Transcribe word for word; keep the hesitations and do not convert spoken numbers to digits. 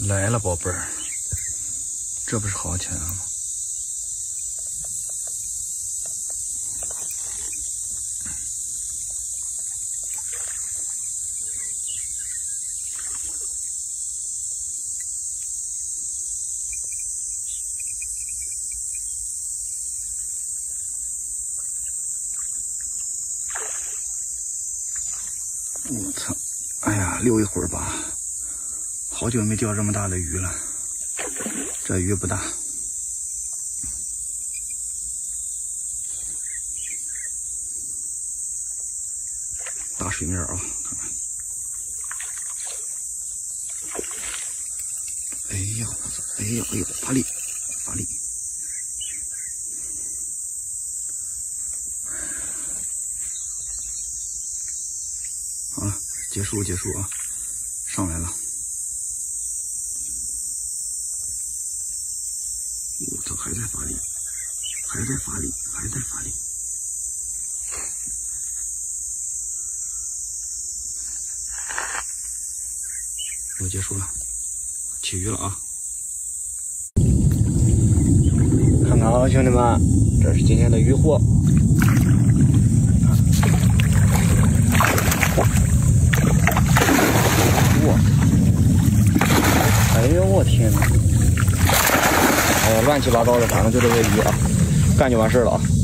来了，宝贝儿，这不是好起来了吗？我操！哎呀，溜一会儿吧。好久没钓这么大的鱼了，这鱼不大。大水面啊，看看。哎呀，我操！哎呀，哎呦，发力，发力。好了，结束，结束啊！上来了。我操，还在发力，还在发力，还在发力。我结束了，起鱼了啊！看看啊，兄弟们，这是今天的渔获。哇！哎呦我天哪！哎呀，乱七八糟的，反正就这些鱼啊，干就完事了啊。